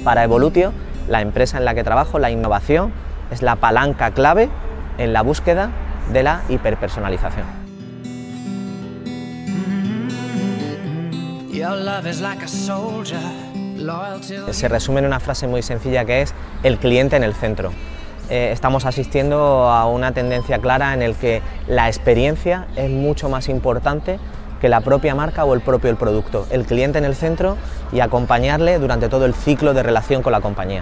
Para Evolutio, la empresa en la que trabajo, la innovación es la palanca clave en la búsqueda de la hiperpersonalización. Se resume en una frase muy sencilla que es el cliente en el centro. Estamos asistiendo a una tendencia clara en el que la experiencia es mucho más importante que la propia marca o el propio producto. El cliente en el centro y acompañarle durante todo el ciclo de relación con la compañía.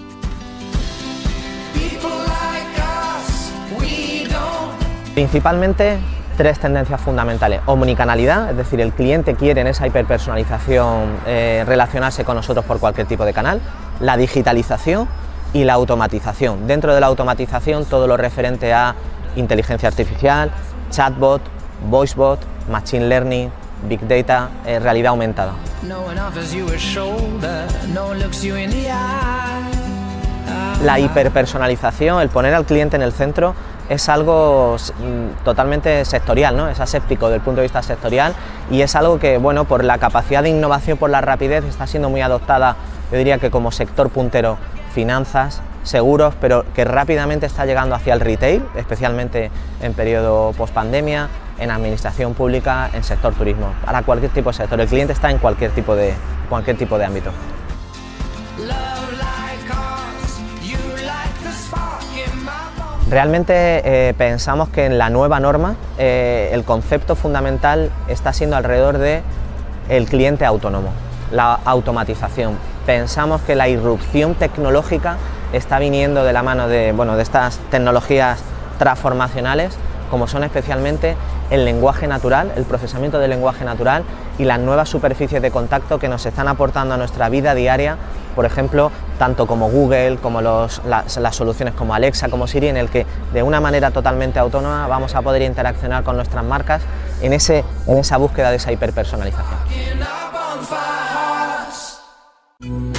Principalmente tres tendencias fundamentales: omnicanalidad, es decir, el cliente quiere en esa hiperpersonalización relacionarse con nosotros por cualquier tipo de canal; la digitalización y la automatización. Dentro de la automatización, todo lo referente a inteligencia artificial, chatbot, voicebot, machine learning, big data, realidad aumentada. La hiperpersonalización, el poner al cliente en el centro, es algo totalmente sectorial, ¿no? Es aséptico desde el punto de vista sectorial, y es algo que, bueno, por la capacidad de innovación, por la rapidez, está siendo muy adoptada, yo diría que como sector puntero, finanzas, seguros, pero que rápidamente está llegando hacia el retail, especialmente en periodo post-pandemia, en administración pública, en sector turismo, para cualquier tipo de sector. El cliente está en cualquier tipo de ámbito. Realmente pensamos que en la nueva norma el concepto fundamental está siendo alrededor de el cliente autónomo, la automatización. Pensamos que la irrupción tecnológica está viniendo de la mano de estas tecnologías transformacionales, como son especialmente el lenguaje natural, el procesamiento del lenguaje natural y las nuevas superficies de contacto que nos están aportando a nuestra vida diaria, por ejemplo, tanto como Google, como las soluciones como Alexa, como Siri, en el que de una manera totalmente autónoma vamos a poder interaccionar con nuestras marcas en esa búsqueda de esa hiperpersonalización.